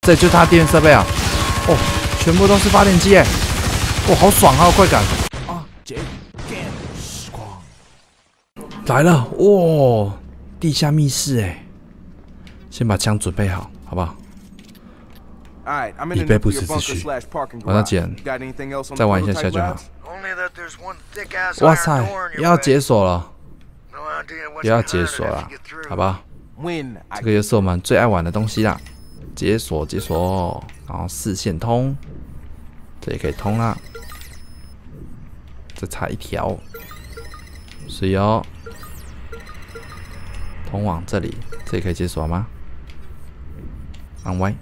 这就是它电源设备啊！哦，全部都是发电机哎！哇，好爽，好有快感啊！来了，哇，地下密室哎！先把枪准备好，好不好？以备不时之需。玩到几人？再玩一下就好。哇塞，也要解锁了，也要解锁了，好吧？这个又是我们最爱玩的东西啦。解锁，然后视线通，这也可以通啦。这差一条，所以哦，通往这里，这也可以解锁吗？按 Y，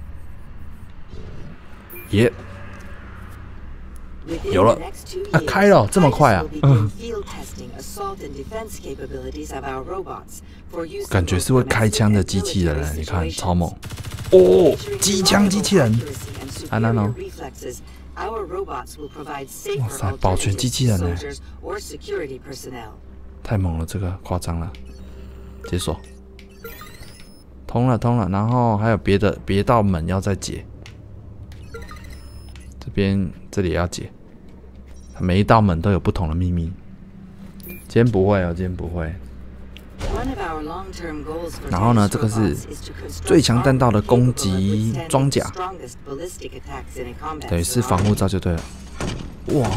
耶，有了啊，开了，这么快啊！感觉是会开枪的机器人，你看超猛哦！机枪机器人，安安哦！哇塞，保全机器人呢？太猛了，这个夸张了。解锁，通了，然后还有别道门要再解。这里也要解，每一道门都有不同的秘密。今天不会哦，今天不会。然后呢，这个是最强弹道的攻击装甲，等于是防护罩就对了。哇，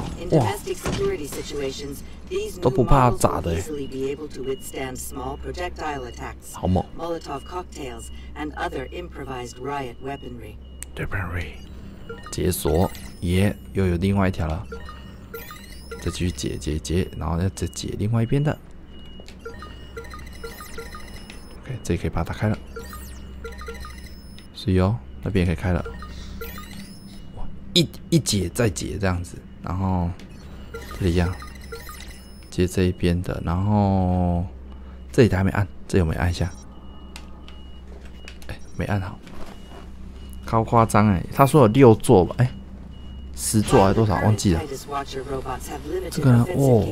都不怕炸的耶，好猛！解锁，耶，又有另外一条了。再继续解，然后再解另外一边的。OK， 这也可以把它打开了。是哦，那边也可以开了。哇，一解再解这样子，然后这里一样，接这一边的，然后这里的还没按，这里有没有按一下？哎，没按好，超夸张哎！他说有6座吧？哎。10座还是多少？忘记了。这个人哦，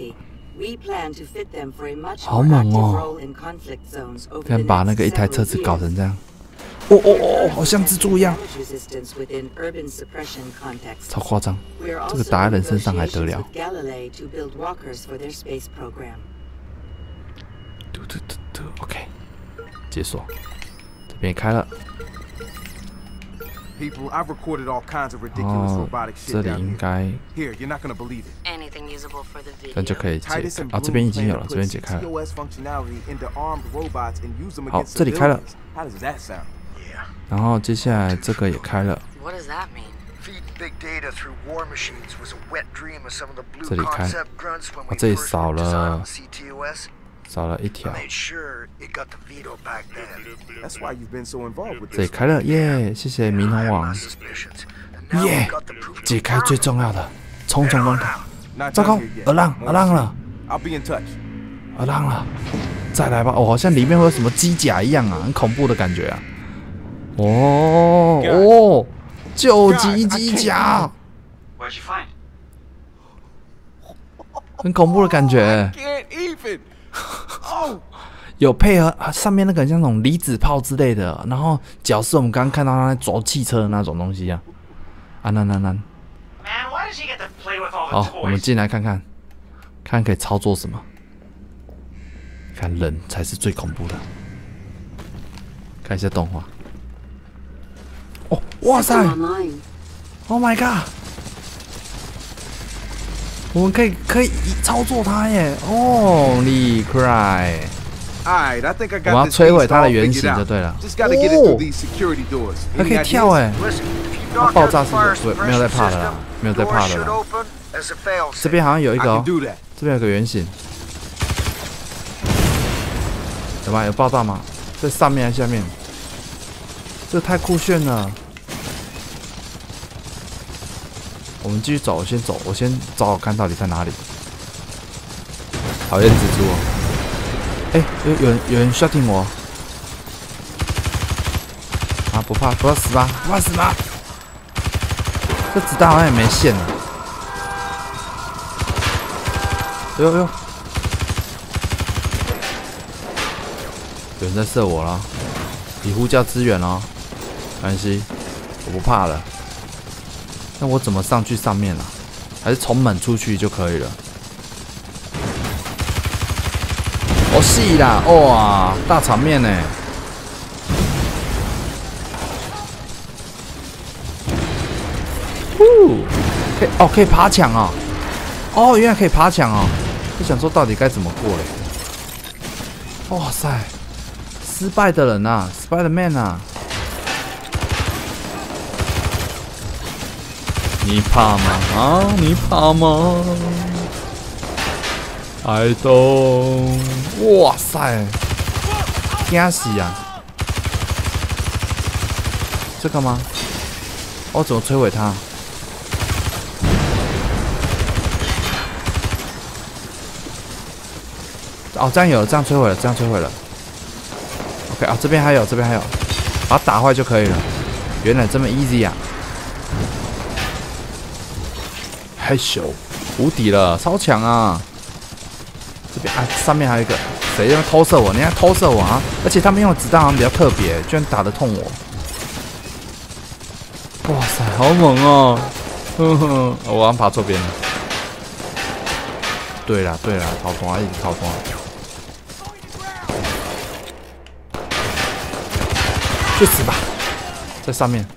好猛哦！看把那个一台车子搞成这样，哦，好像蜘蛛一样，超夸张！这个打在人身上还得了？嘟 ，OK， 解锁，这边开了。哦，这里应该，那就可以解开啊！这边已经有了，这边解开了。好，这里开了。然后接下来这个也开了。这里开，哦，这里少了一条。这里开了，耶！谢谢明红网，耶！解开最重要的重关卡。糟糕，耳浪了，耳浪了，再来吧！哦，好像里面会有什么机甲一样啊，很恐怖的感觉啊！哦，救急机甲，很恐怖的感觉。有配合上面那个像那种离子炮之类的，然后脚是我们刚刚看到那走汽车的那种东西啊。好，我们进来看看可以操作什么。看人才是最恐怖的。看一下动画。哦，哇塞 ！Oh my god！ 我们可以操作它耶 ！Holy cry！ 我们要摧毁它的原型就对了。哦，它可以跳哎！它爆炸是没有在怕的啦，没有在怕的啦。这边好像有一个哦，这边有个圆形，有吗？有爆炸吗？在上面还是下面？这太酷炫了！我们继续走，我先找找看到底在哪里。讨厌蜘蛛哦！哎，有人 shooting 我啊！不怕死吧？不怕死吧？这子弹好像也没线了。呦，有人在射我了，你呼叫支援哦。 没关系，我不怕了。那我怎么上去上面啊？还是从门出去就可以了？哦，是啦，哇，大场面呢！可以哦，可以爬墙哦。哦，原来可以爬墙哦。就想说到底该怎么过嘞？哇塞，失败的人啊 ，Spider-Man 啊！你怕吗？啊，你怕吗 ？I don't。哇塞，惊死啊！这个吗？我怎么摧毁它？哦，这样有了，这样摧毁了，这样摧毁了。OK 啊，这边还有，这边还有，把它打坏就可以了。原来这么 easy 啊！害羞，无敌了，超强啊！这边啊，上面还有一个，谁在偷射我？你还偷射我啊！而且他们用的子弹好像比较特别，居然打得痛我。哇塞，好猛哦！呵呵，我好像爬错边了。对啦对啦，逃脱啊，一直逃脱。去死吧！在上面，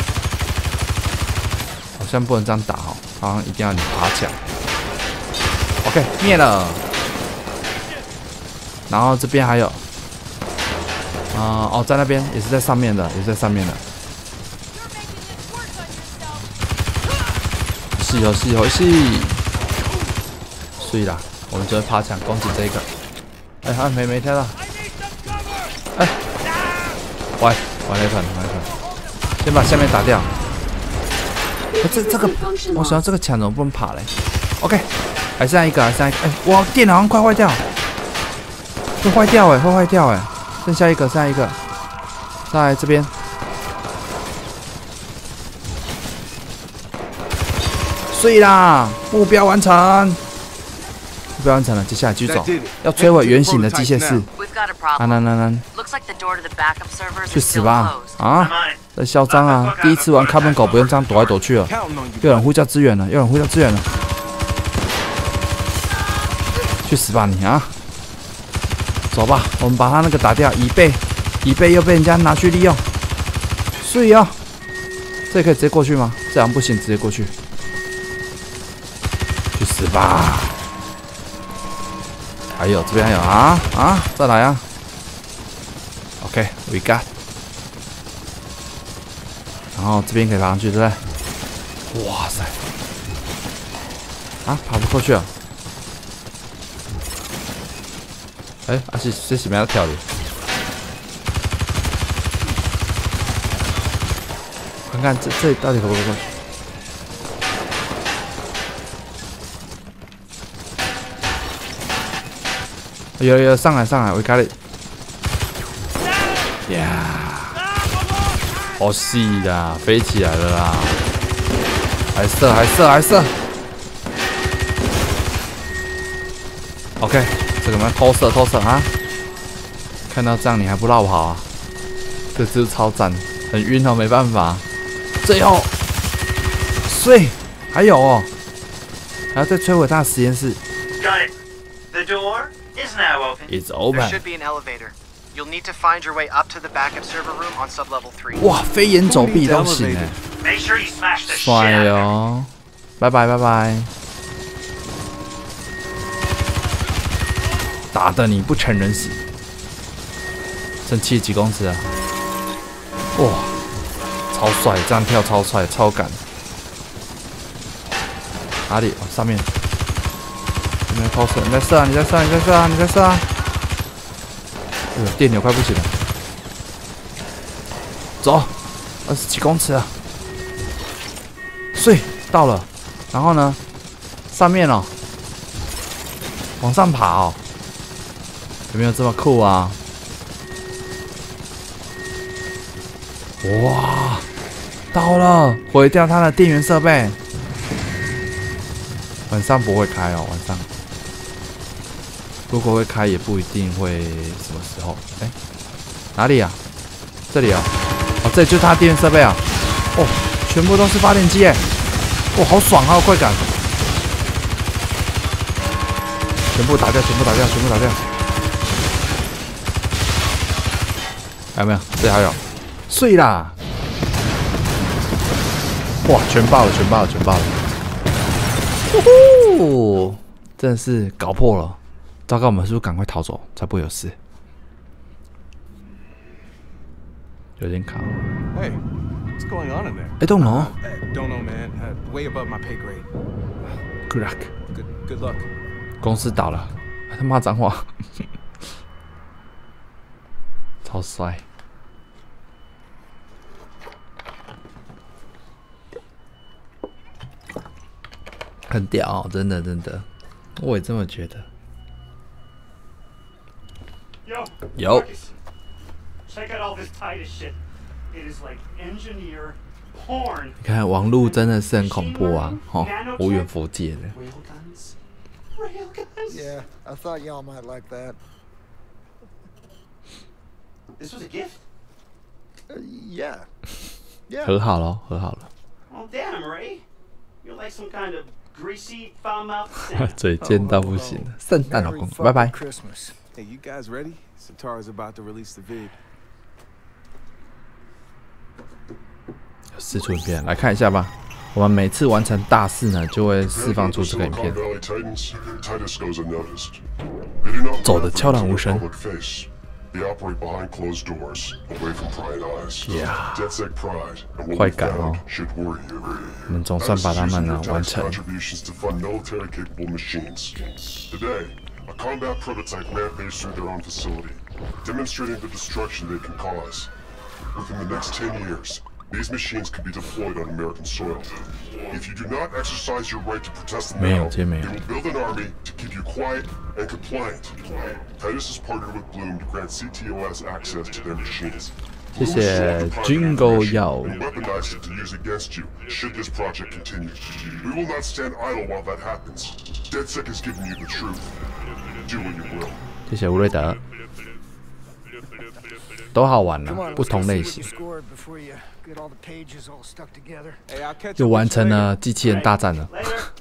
好像不能这样打哦。好像一定要你爬墙。OK， 灭了。然后这边还有，哦，在那边也是在上面的，也是在上面的。是哦，是哦，是。所以啦，我们就会爬墙攻击这个。哎，还没跳到。哎，歪了一团，先把下面打掉。这个，我想要这个墙怎么不能爬嘞 ？OK， 还剩下一个，还剩下一个。哎，哇，电脑好像快坏掉，会坏掉哎，会坏掉哎。剩下一个，在这边。碎啦，目标完成。目标完成了，接下来继续走，要摧毁圆形的机械室。去死吧！啊！在嚣张啊！第一次玩看门狗不用这样躲来躲去了。有人呼叫支援了，去死吧你啊！走吧，我们把他那个打掉，以备又被人家拿去利用。碎哦！这可以直接过去吗？这样不行，直接过去。去死吧！还有这边还有再来啊 ！OK， we got。然后这边可以爬上去，对不对？哇塞！啊，爬不过去啊！哎，这是咩要跳的？看看这里到底可不可以过去？有，上来 ，we got it。好细啦，飞起来了啦！还射！ OK， 这个我们偷射啊！看到这样你还不绕跑啊？这只超赞，很晕哦，没办法。最后，碎，还有哦，还要再摧毁他的实验室。 Got it. The door is now open. It's open. There should be an elevator. You'll need to find your way up to the backup server room on sublevel 3. 哇，飞檐走壁都行哎！ Make sure you smash the shit 帅 out of it. 哦！拜拜！打得你不成人形，剩70几公尺啊！哇，超帅，这样跳超帅，超赶。哪里？哦，上面。有没有偷射？你在射啊！哎呦，电流快不行了。走，20几公尺啊！碎到了，然后呢？上面哦，往上爬哦。有没有这么酷啊？哇，到了，毁掉它的电源设备。晚上不会开哦，晚上。如果会开，也不一定会什么时候。哎，哪里啊？这里啊。 哦，这就是它的电源设备啊！哦，全部都是发电机哎！哦，好爽，好有快感！全部打掉，全部打掉，全部打掉！还有没有？这还有，碎啦！哇，全爆了，全爆了，全爆了！呼呼，真的是搞破了！糟糕，我们是不是赶快逃走，才不会有事？有点卡。 Hey, what's going on in there? I don't know. Don't know, man. Way above my pay grade. Good luck. Good luck. 公司倒了，还他妈脏话，超帅。很屌，真的真的，我也这么觉得。有。 Check out all this Titus shit. It is like engineer porn. 你看网络真的是很恐怖啊！哦，无远弗届的。 Railguns? Yeah, I thought y'all might like that. This was a gift? Yeah. Yeah. 和好了，和好了。 Oh damn, Ray. You're like some kind of greasy foul-mouthed Santa. 嘴贱到不行了，圣诞老公，拜拜。 Christmas. Hey, you guys ready? Satara's about to release the vid. 四处影片来看一下吧。我们每次完成大事呢，就会释放出这个影片。走的悄然无声。呀，快感哦！我们总算把它们呢完成。 A combat prototype rampaged through their own facility, demonstrating the destruction they can cause. Within the next 10 years, these machines could be deployed on American soil. If you do not exercise your right to protest them now, they will build an army to keep you quiet and compliant. Titus has partnered with Bloom to grant CTOS access to their machines. 谢谢 Jingle Yao. And weaponize it to use against you should this project continue. We will not stand idle while that happens. DedSec has given you the truth. Do what you will. 谢谢吴瑞德。都好玩呢，不同类型。又完成了机器人大战了。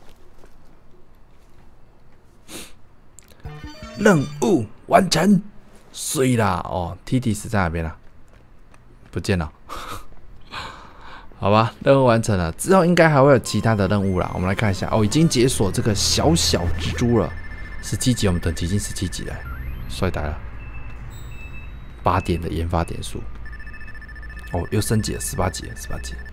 任务完成，碎啦！哦 ，TT 死在哪边了？不见了。好吧，任务完成了，之后应该还会有其他的任务啦。我们来看一下，哦，已经解锁这个小小蜘蛛了，17级，我们等级已经17级了，帅呆了。8点的研发点数，哦，又升级了18级了，18级。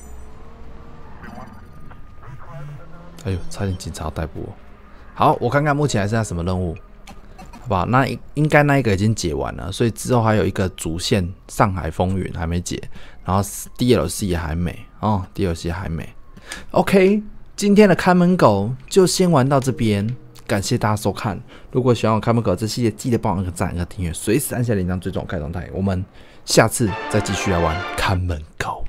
哎呦，差点警察逮捕我。好，我看看目前还剩下什么任务。好不好？那应该那一个已经解完了，所以之后还有一个主线《上海风云》还没解，然后 DLC 也还没哦 ，DLC 还没。OK， 今天的看门狗就先玩到这边，感谢大家收看。如果喜欢我看门狗这系列，记得帮我按个赞、按个订阅，随时按下铃铛追踪我开动态。我们下次再继续来玩看门狗。